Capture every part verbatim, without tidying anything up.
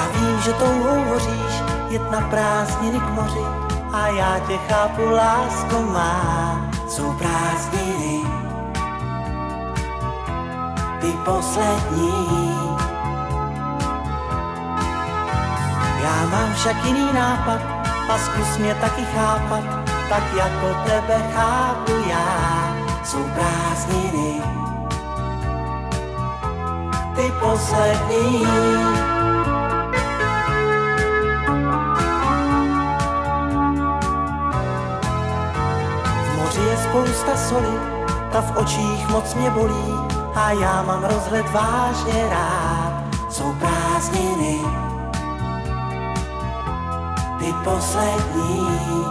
Já vím, že touhou hoříš, jet na prázdniny k moři, a já tě chápu, lásko má, jsou prázdniny, ty poslední. Já mám však jiný nápad a zkus mě taky chápat, tak jako tebe chápu já, jsou prázdniny, ty poslední. V moři je spousta soli, ta v očích moc mě bolí, a já mám rozhled vážně rád, jsou prázdniny, ty poslední.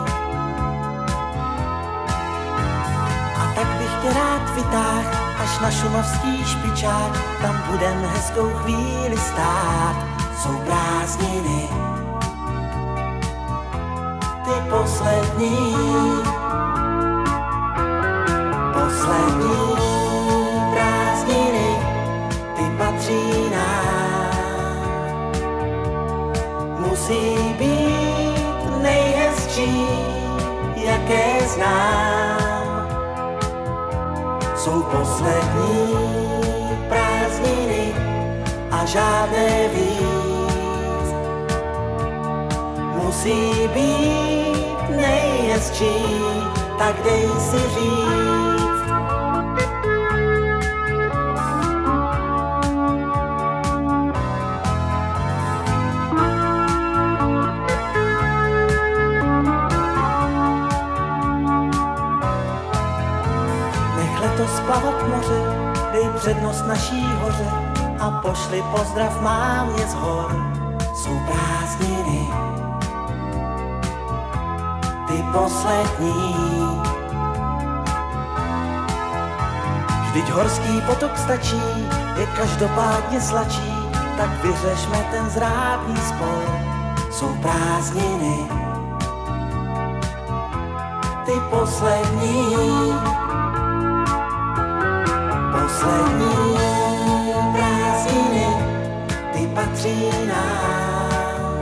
A tak bych tě rád vytáhl až na šumavský špičák, tam budem hezkou chvíli stát, jsou prázdniny, ty poslední. Poslední prázdniny, ty patří nám, musí být nejhezčí, jaké znám. Jsou poslední prázdniny a žádné víc, musí být nejhezčí, tak dej si říct. Splavat moře, dej přednost naší hoře a pošli pozdrav mámě z hor, jsou prázdniny, ty poslední. Vždyť horský potok stačí, je každopádně sladší, tak vyřešme ten zrádný spor, jsou prázdniny, ty poslední. Poslední prázdniny, ty patří nám,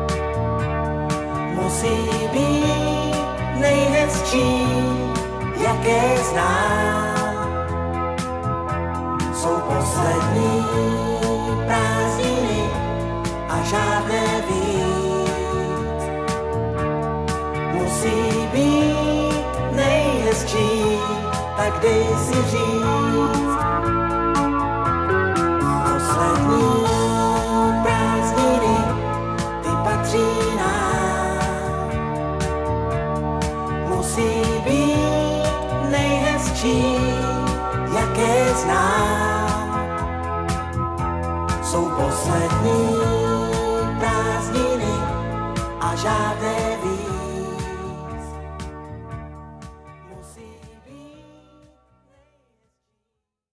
musí být nejhezčí, jaké znám. Jsou poslední prázdniny a žádné víc, musí být nejhezčí, tak dej si říct. Poslední prázdniny, ty patří nám, musí být nejhezčí, jaké znám. Jsou poslední prázdniny a žádné